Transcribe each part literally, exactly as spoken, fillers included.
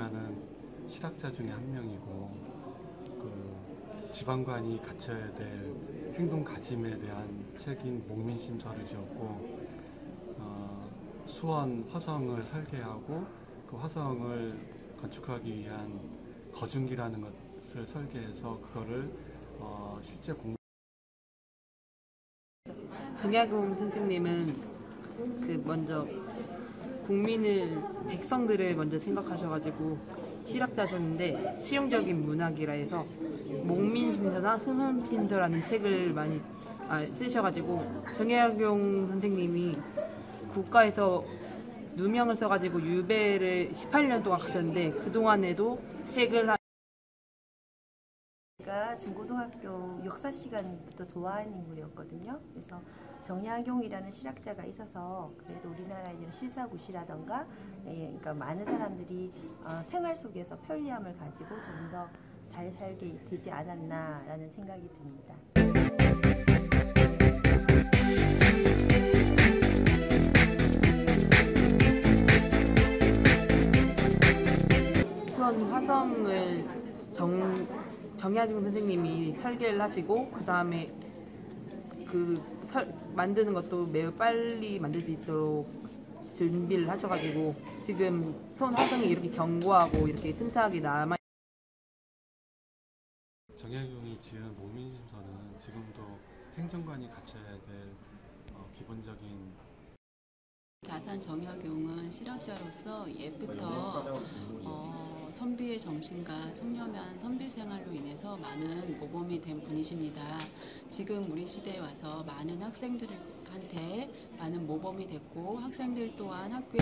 야경이라는 실학자 중에 한 명이고 그 지방관이 갖춰야 될 행동 가짐에 대한 책인 목민심서를 지었고 어, 수원 화성을 설계하고 그 화성을 건축하기 위한 거중기라는 것을 설계해서 그거를 어, 실제 공 정약용 선생님은 그 먼저 국민을 백성들을 먼저 생각하셔가지고 실학자셨는데 실용적인 문학이라 해서 목민심서나 흠흠심서라는 책을 많이 아, 쓰셔가지고 정약용 선생님이 국가에서 누명을 써가지고 유배를 십팔 년 동안 가셨는데 그동안에도 책을 한 제가 중고등학교 역사 시간부터 좋아하는 인물이었거든요. 그래서 정약용이라는 실학자가 있어서 그래도 우리나라 이런 실사구시라던가 예, 그러니까 많은 사람들이 어, 생활 속에서 편리함을 가지고 좀 더 잘 살게 되지 않았나라는 생각이 듭니다. 수원 화성을 정, 정약용 선생님이 설계를 하시고 그 다음에 그 설, 만드는 것도 매우 빨리 만들 수 있도록 준비를 하셔가지고 지금 수원 화성이 이렇게 견고하고 이렇게 튼튼하게 남아. 정약용이 지은 목민심서는 지금도 행정관이 갖춰야 될 어, 기본적인 다산 정약용은 실학자로서 옛부터 어, 선비의 정신과 청렴한 선비 생활로 인해서 많은 모범이 된 분이십니다. 지금 우리 시대에 와서 많은 학생들한테 많은 모범이 됐고 학생들 또한 학교에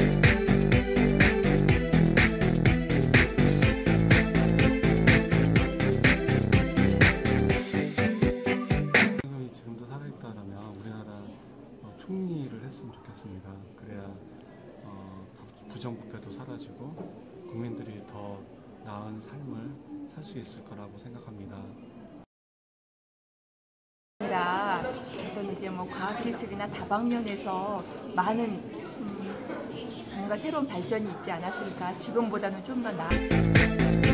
정약용이 지금도 살아있다라면 우리나라 총리를 했으면 좋겠습니다. 그래야 어, 부정부패도 사라지고 국민들이 더 나은 삶을 살 수 있을 거라고 생각합니다. 아니라 어떤 이제 뭐 과학기술이나 다방면에서 많은 음, 뭔가 새로운 발전이 있지 않았을까. 지금보다는 좀 더 나아.